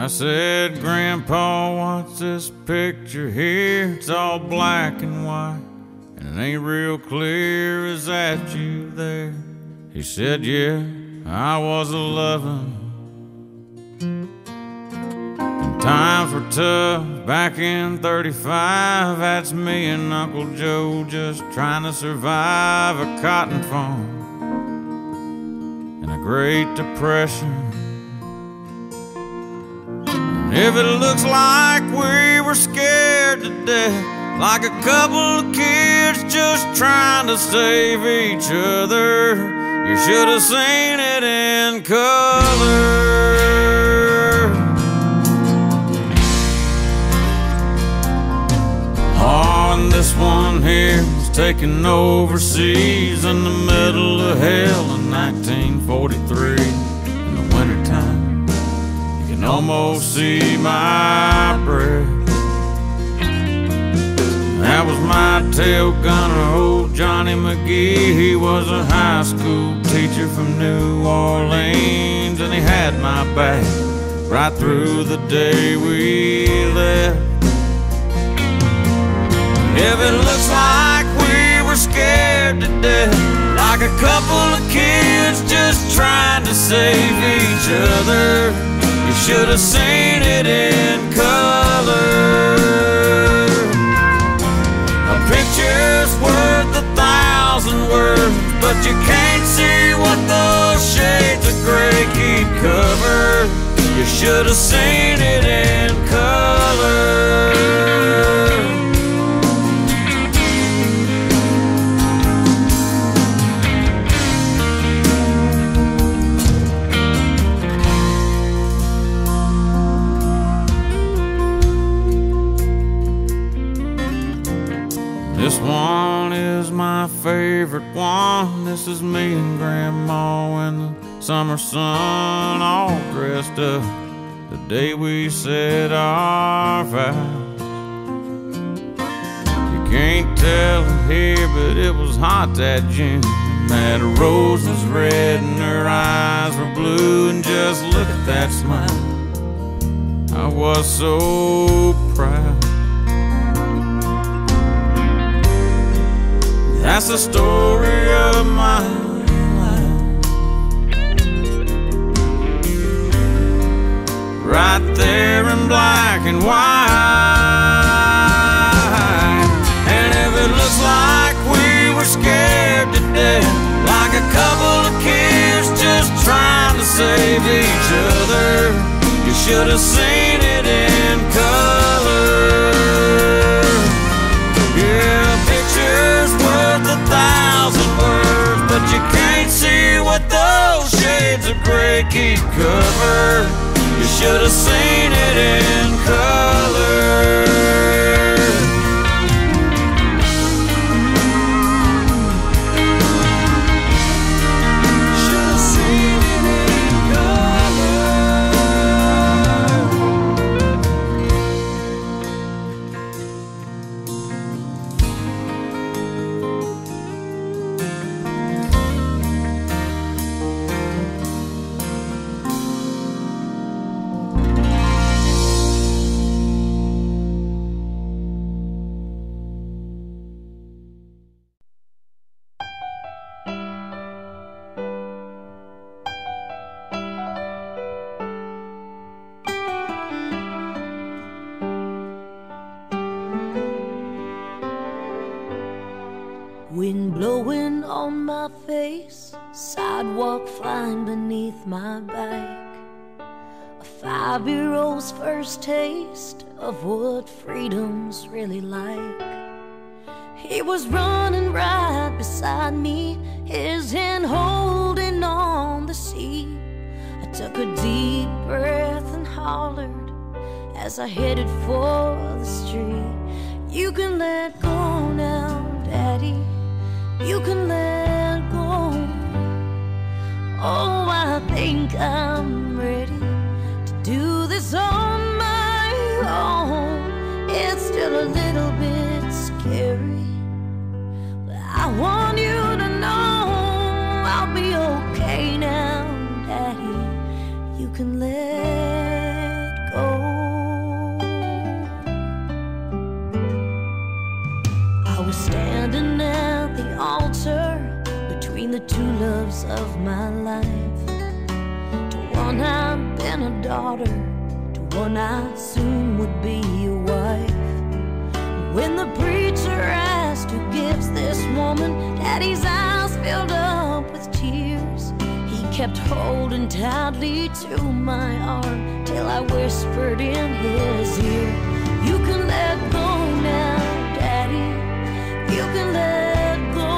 I said, Grandpa, what's this picture here? It's all black and white, and it ain't real clear. Is that you there? He said, yeah, I was 11. And times were tough back in 35. That's me and Uncle Joe just trying to survive a cotton farm and a Great Depression. If it looks like we were scared to death, like a couple of kids just trying to save each other, you should have seen it in color. Oh, and this one here was taken overseas in the middle of hell in 1943 in the wintertime. You can almost see my breath. That was my tail gunner, old Johnny McGee. He was a high school teacher from New Orleans, and he had my back right through the day we left. If it looks like we were scared to death, like a couple of kids just trying to save each other, you should have seen it in color. A picture's worth 1,000 words, but you can't see what those shades of gray keep covered. You should have seen it in color. This one is my favorite one. This is me and Grandma in the summer sun, all dressed up the day we said our vows. You can't tell it here, but it was hot that June. That rose was red and her eyes were blue, and just look at that smile. I was so proud. That's the story of my life, right there in black and white. And if it looks like we were scared to death, like a couple of kids just trying to save each other, you should have seen it in color. Yeah, pictures worth 1,000 words, but you can't see what those shades of gray keep covered. You should have seen it in color. Wind blowing on my face, sidewalk flying beneath my bike. A 5-year-old's first taste of what freedom's really like. He was running right beside me, his hand holding on the seat. I took a deep breath and hollered as I headed for the street. You can let go now, Daddy. You can let go. Oh, I think I'm ready to do this on my own. It's still a little bit scary, but I want you to know I'll be okay now, Daddy. You can let go. standing at the altar between the two loves of my life. To one I've been a daughter, to one I soon would be a wife. When the preacher asked who gives this woman, Daddy's eyes filled up with tears. He kept holding tightly to my arm till I whispered in his ear, you can let go now, Daddy, you can let go.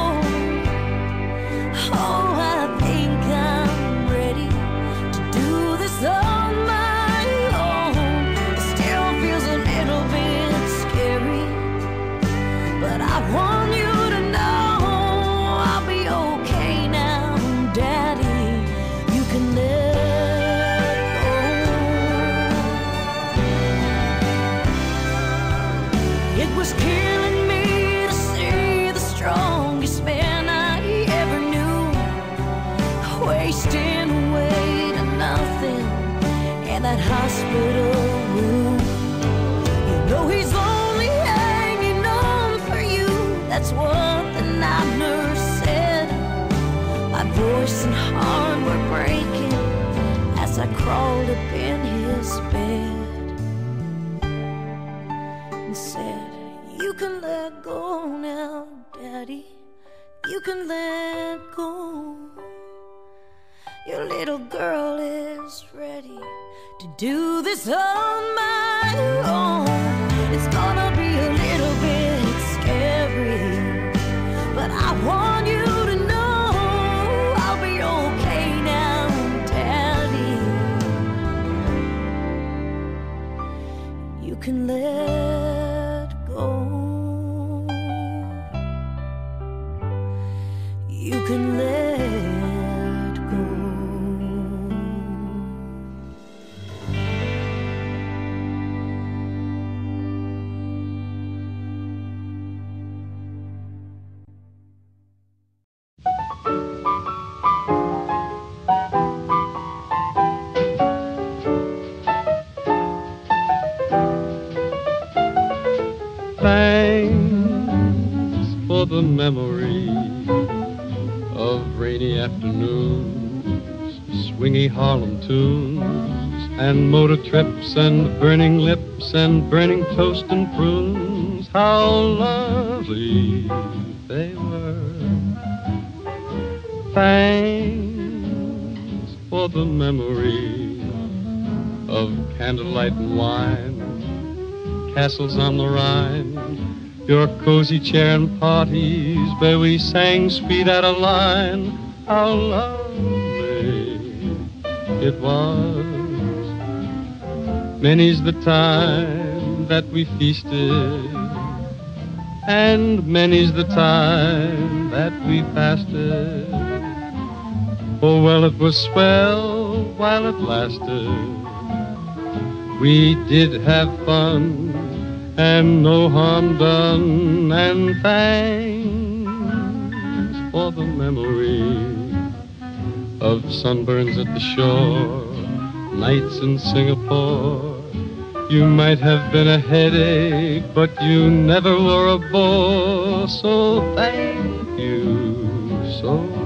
Oh, I think I'm ready to do this on my own. It still feels a little bit scary, but I want you to know I'll be okay now, Daddy, you can let go. It was killing me to see the strongest man I ever knew wasting away to nothing in that hospital room. You know he's only hanging on for you, that's what the night nurse said. My voice and heart were breaking as I crawled up in his bed and said, you can let go now, Daddy, you can let go. Your little girl is ready to do this on my own. It's gonna be a little bit scary, but I want you to know I'll be okay now, Daddy. You can let go. You can let go. Thanks for the memory of rainy afternoons, swingy Harlem tunes, and motor trips, and burning lips, and burning toast and prunes. How lovely they were. Thanks for the memory of candlelight and wine, castles on the Rhine, your cozy chair and parties where we sang sweet Adeline. How lovely it was. Many's the time that we feasted, and many's the time that we fasted. Oh, well, it was swell while it lasted. We did have fun and no harm done, and thanks for the memory of sunburns at the shore, nights in Singapore. You might have been a headache, but you never were a bore. So thank you so